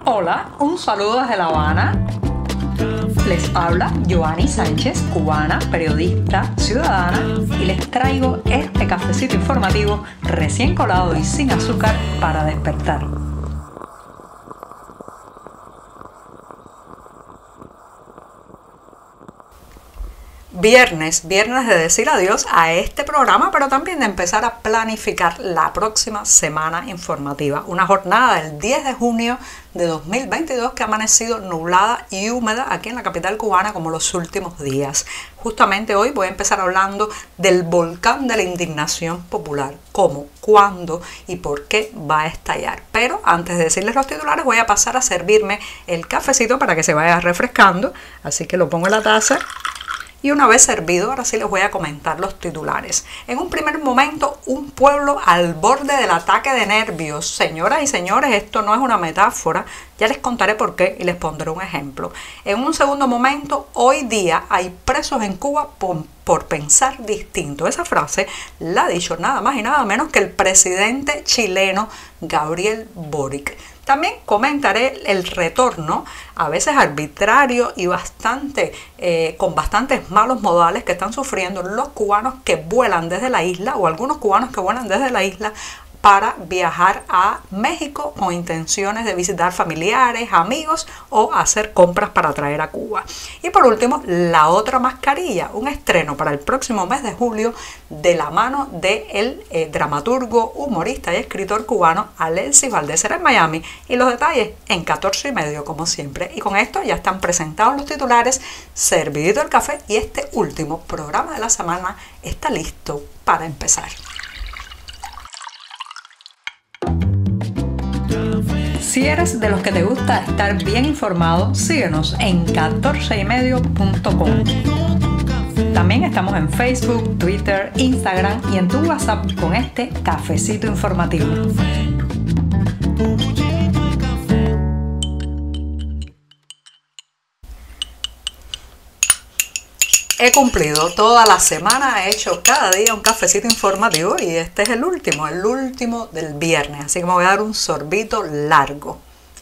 Hola, un saludo desde La Habana. Les habla Joanny Sánchez, cubana, periodista, ciudadana, y les traigo este cafecito informativo recién colado y sin azúcar para despertar. Viernes de decir adiós a este programa, pero también de empezar a planificar la próxima semana informativa. Una jornada del 10 de junio de 2022 que ha amanecido nublada y húmeda aquí en la capital cubana como los últimos días. Justamente hoy voy a empezar hablando del volcán de la indignación popular. ¿Cómo, cuándo y por qué va a estallar? Pero antes de decirles los titulares voy a pasar a servirme el cafecito para que se vaya refrescando. Así que lo pongo en la taza. Y una vez servido, ahora sí les voy a comentar los titulares. En un primer momento, un pueblo al borde del ataque de nervios. Señoras y señores, esto no es una metáfora. Ya les contaré por qué y les pondré un ejemplo. En un segundo momento, hoy día hay presos en Cuba por pensar distinto. Esa frase la ha dicho nada más y nada menos que el presidente chileno Gabriel Boric. También comentaré el retorno, a veces arbitrario y con bastantes malos modales que están sufriendo los cubanos que vuelan desde la isla o algunos cubanos que vuelan desde la isla para viajar a México con intenciones de visitar familiares, amigos o hacer compras para traer a Cuba. Y por último, la otra mascarilla, un estreno para el próximo mes de julio de la mano del dramaturgo, humorista y escritor cubano Alexis Valdés. Será en Miami y los detalles en 14 y medio como siempre. Y con esto ya están presentados los titulares, servidito el café y este último programa de la semana está listo para empezar. Si eres de los que te gusta estar bien informado, síguenos en 14ymedio.com. También estamos en Facebook, Twitter, Instagram y en tu WhatsApp con este cafecito informativo. He cumplido toda la semana, he hecho cada día un cafecito informativo y este es el último del viernes, así que me voy a dar un sorbito largo.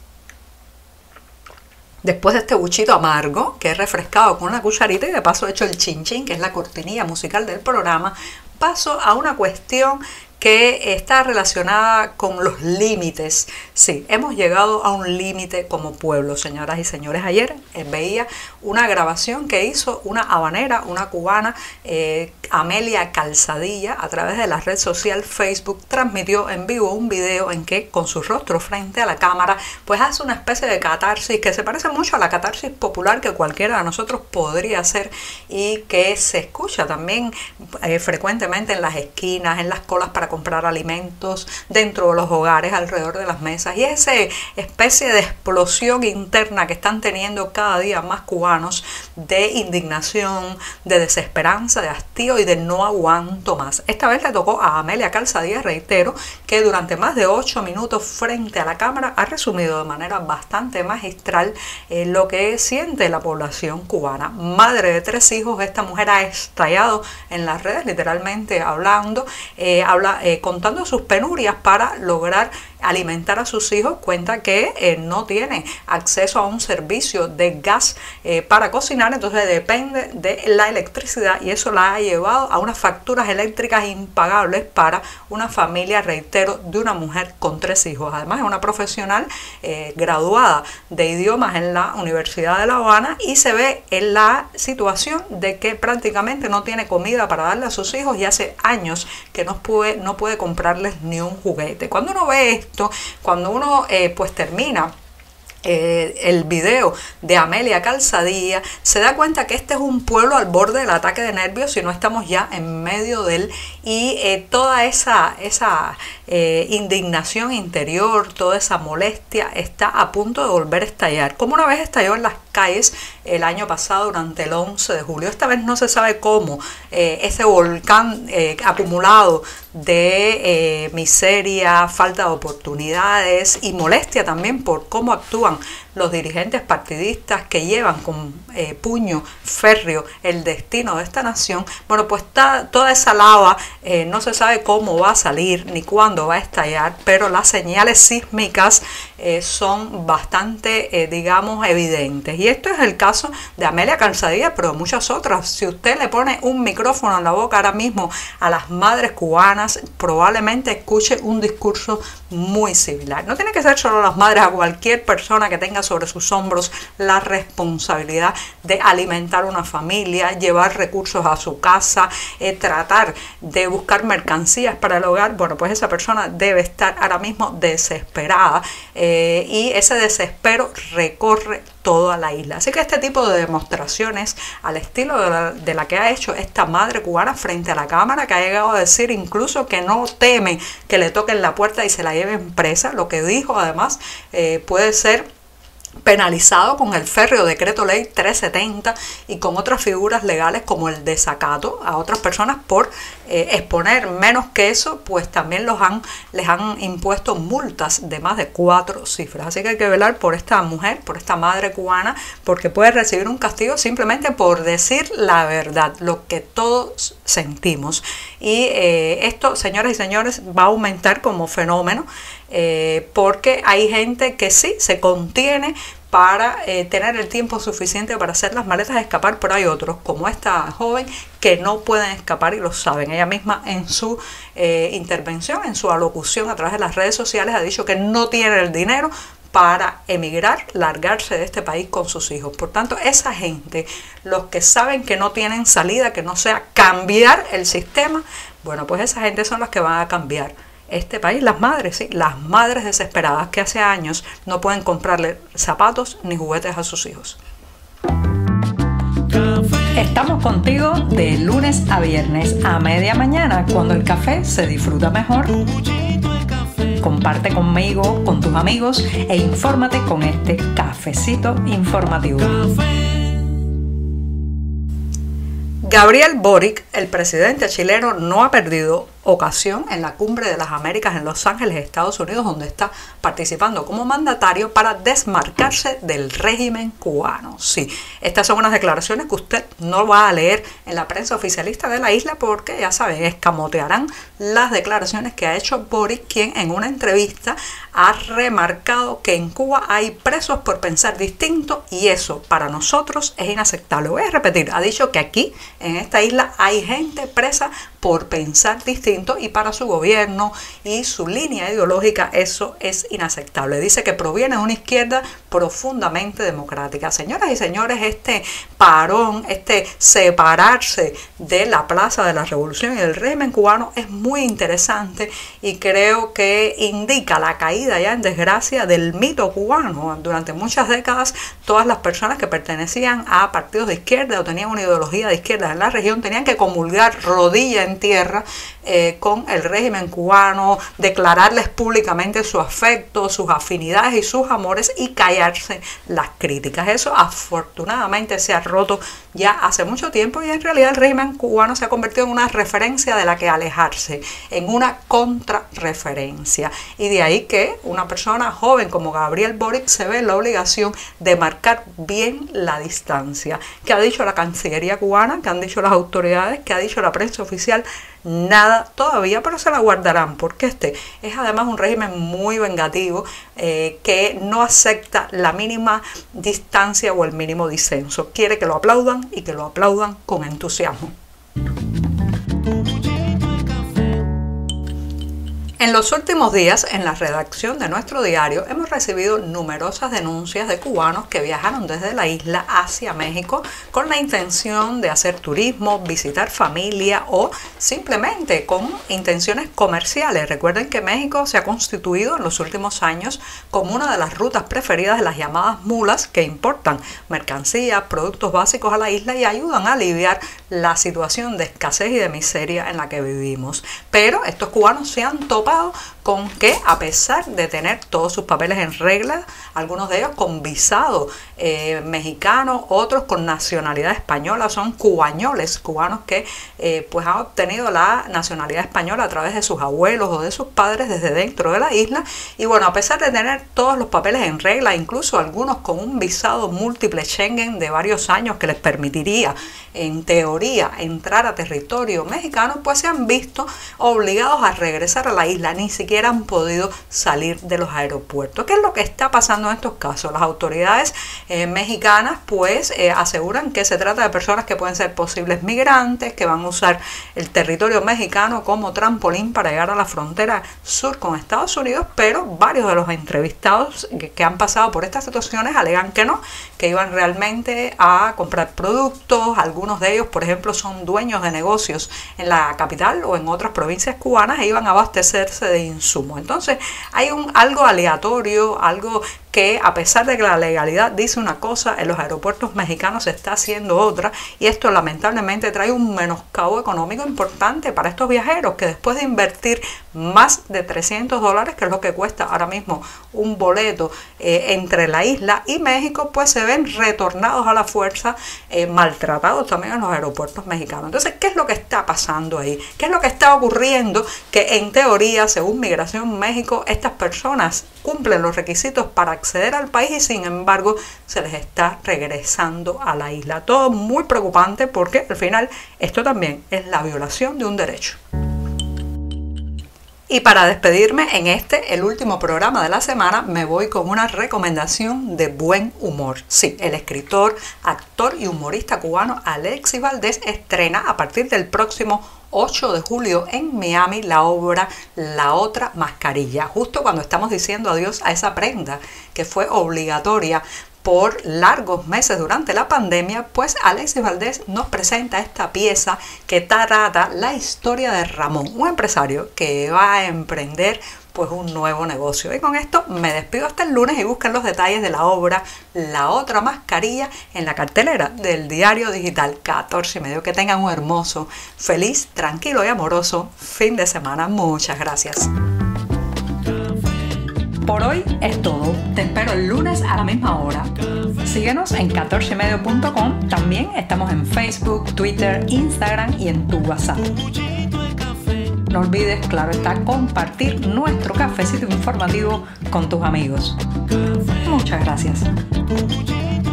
Después de este buchito amargo que he refrescado con una cucharita y de paso he hecho el chin chin, que es la cortinilla musical del programa, paso a una cuestión que está relacionada con los límites. Sí, hemos llegado a un límite como pueblo, señoras y señores. Ayer veía una grabación que hizo una habanera, una cubana, Amelia Calzadilla, a través de la red social Facebook, transmitió en vivo un video en que con su rostro frente a la cámara, pues hace una especie de catarsis que se parece mucho a la catarsis popular que cualquiera de nosotros podría hacer y que se escucha también frecuentemente en las esquinas, en las colas para comprar alimentos, dentro de los hogares, alrededor de las mesas, y esa especie de explosión interna que están teniendo cada día más cubanos de indignación, de desesperanza, de hastío y de no aguanto más. Esta vez le tocó a Amelia Calzadilla, reitero, que durante más de 8 minutos frente a la cámara ha resumido de manera bastante magistral lo que siente la población cubana. Madre de 3 hijos, esta mujer ha estallado en las redes, literalmente hablando, contando sus penurias para lograr alimentar a sus hijos. Cuenta que no tiene acceso a un servicio de gas para cocinar, entonces depende de la electricidad y eso la ha llevado a unas facturas eléctricas impagables para una familia, reitero, de una mujer con 3 hijos. Además es una profesional graduada de idiomas en la Universidad de La Habana y se ve en la situación de que prácticamente no tiene comida para darle a sus hijos y hace años que no puede comprarles ni un juguete. Cuando uno ve esto, cuando uno pues termina el video de Amelia Calzadilla, se da cuenta que este es un pueblo al borde del ataque de nervios si no estamos ya en medio de él, y toda esa indignación interior, toda esa molestia está a punto de volver a estallar, como una vez estalló en las calles el año pasado durante el 11 de julio. Esta vez no se sabe cómo ese volcán acumulado de miseria, falta de oportunidades y molestia también por cómo actúan los dirigentes partidistas que llevan con puño férreo el destino de esta nación, bueno, pues toda esa lava no se sabe cómo va a salir ni cuándo va a estallar, pero las señales sísmicas son bastante, digamos, evidentes. Y esto es el caso de Amelia Calzadilla, pero de muchas otras. Si usted le pone un micrófono en la boca ahora mismo a las madres cubanas, probablemente escuche un discurso muy similar. No tiene que ser solo las madres, a cualquier persona que tenga sobre sus hombros la responsabilidad de alimentar una familia, llevar recursos a su casa, tratar de buscar mercancías para el hogar. Bueno, pues esa persona debe estar ahora mismo desesperada y ese desespero recorre toda la isla. Así que este tipo de demostraciones al estilo de la que ha hecho esta madre cubana frente a la cámara, que ha llegado a decir incluso que no teme que le toquen la puerta y se la lleven presa, lo que dijo además puede ser penalizado con el férreo decreto ley 370 y con otras figuras legales como el desacato a otras personas por exponer menos que eso, pues también les han impuesto multas de más de 4 cifras. Así que hay que velar por esta mujer, por esta madre cubana, porque puede recibir un castigo simplemente por decir la verdad, lo que todos sentimos. Y esto, señoras y señores, va a aumentar como fenómeno porque hay gente que sí se contiene para tener el tiempo suficiente para hacer las maletas y escapar, pero hay otros, como esta joven, que no pueden escapar y lo saben. Ella misma en su intervención, en su alocución a través de las redes sociales, ha dicho que no tiene el dinero para emigrar, largarse de este país con sus hijos. Por tanto, esa gente, los que saben que no tienen salida, que no sea cambiar el sistema, bueno, pues esa gente son las que van a cambiar este país. Las madres, sí, las madres desesperadas que hace años no pueden comprarle zapatos ni juguetes a sus hijos. Estamos contigo de lunes a viernes a media mañana, cuando el café se disfruta mejor. Comparte conmigo, con tus amigos e infórmate con este cafecito informativo. Gabriel Boric, el presidente chileno, no ha perdido ocasión en la Cumbre de las Américas en Los Ángeles, Estados Unidos, donde está participando como mandatario para desmarcarse del régimen cubano. Sí, estas son unas declaraciones que usted no va a leer en la prensa oficialista de la isla porque, ya saben, escamotearán las declaraciones que ha hecho Boric, quien en una entrevista ha remarcado que en Cuba hay presos por pensar distinto y eso para nosotros es inaceptable. Voy a repetir, ha dicho que aquí en esta isla hay gente presa por pensar distinto y para su gobierno y su línea ideológica eso es inaceptable. Dice que proviene de una izquierda profundamente democrática. Señoras y señores, este parón, este separarse de la Plaza de la Revolución y del régimen cubano es muy interesante y creo que indica la caída ya en desgracia del mito cubano. Durante muchas décadas todas las personas que pertenecían a partidos de izquierda o tenían una ideología de izquierda en la región tenían que comulgar rodilla en tierra con el régimen cubano, declararles públicamente su afecto, sus afinidades y sus amores y callarse las críticas. Eso afortunadamente se ha roto ya hace mucho tiempo y en realidad el régimen cubano se ha convertido en una referencia de la que alejarse, en una contrarreferencia. Y de ahí que una persona joven como Gabriel Boric se ve en la obligación de marcar bien la distancia. ¿Qué ha dicho la Cancillería cubana? ¿Qué han dicho las autoridades? ¿Qué ha dicho la prensa oficial? Nada todavía, pero se la guardarán porque este es además un régimen muy vengativo que no acepta la mínima distancia o el mínimo disenso. Quiere que lo aplaudan y que lo aplaudan con entusiasmo. En los últimos días, en la redacción de nuestro diario, hemos recibido numerosas denuncias de cubanos que viajaron desde la isla hacia México con la intención de hacer turismo, visitar familia o simplemente con intenciones comerciales. Recuerden que México se ha constituido en los últimos años como una de las rutas preferidas de las llamadas mulas que importan mercancías, productos básicos a la isla y ayudan a aliviar la situación de escasez y de miseria en la que vivimos. Pero estos cubanos se han topado con que, a pesar de tener todos sus papeles en regla, algunos de ellos con visado mexicano, otros con nacionalidad española, son cubañoles, cubanos que pues han obtenido la nacionalidad española a través de sus abuelos o de sus padres desde dentro de la isla. Y bueno, a pesar de tener todos los papeles en regla, incluso algunos con un visado múltiple Schengen de varios años que les permitiría en teoría entrar a territorio mexicano, pues se han visto obligados a regresar a la isla, ni siquiera han podido salir de los aeropuertos. ¿Qué es lo que está pasando en estos casos? Las autoridades mexicanas pues aseguran que se trata de personas que pueden ser posibles migrantes, que van a usar el territorio mexicano como trampolín para llegar a la frontera sur con Estados Unidos, pero varios de los entrevistados que han pasado por estas situaciones alegan que no, que iban realmente a comprar productos. Algunos de ellos, por ejemplo, son dueños de negocios en la capital o en otras provincias cubanas e iban a abastecerse de insumos. Entonces hay algo aleatorio, algo que, a pesar de que la legalidad dice una cosa, en los aeropuertos mexicanos se está haciendo otra, y esto lamentablemente trae un menoscabo económico importante para estos viajeros que, después de invertir más de $300, que es lo que cuesta ahora mismo un boleto entre la isla y México, pues se ven retornados a la fuerza, maltratados también en los aeropuertos mexicanos. Entonces, ¿qué es lo que está pasando ahí? ¿Qué es lo que está ocurriendo? Que en teoría, según Migración México, estas personas cumplen los requisitos para acceder al país y sin embargo se les está regresando a la isla. Todo muy preocupante, porque al final esto también es la violación de un derecho. Y para despedirme en el último programa de la semana, me voy con una recomendación de buen humor. Sí, el escritor, actor y humorista cubano Alexis Valdés estrena a partir del próximo 8 de julio en Miami la obra La Otra Mascarilla, justo cuando estamos diciendo adiós a esa prenda que fue obligatoria por largos meses durante la pandemia. Pues Alexis Valdés nos presenta esta pieza que trata la historia de Ramón, un empresario que va a emprender pues un nuevo negocio. Y con esto me despido hasta el lunes, y busquen los detalles de la obra La Otra Mascarilla en la cartelera del diario digital 14:30. Que tengan un hermoso, feliz, tranquilo y amoroso fin de semana. Muchas gracias. Por hoy es todo. Te espero el lunes a la misma hora. Síguenos en 14medio.com. También estamos en Facebook, Twitter, Instagram y en tu WhatsApp. No olvides, claro está, compartir nuestro cafecito informativo con tus amigos. Muchas gracias.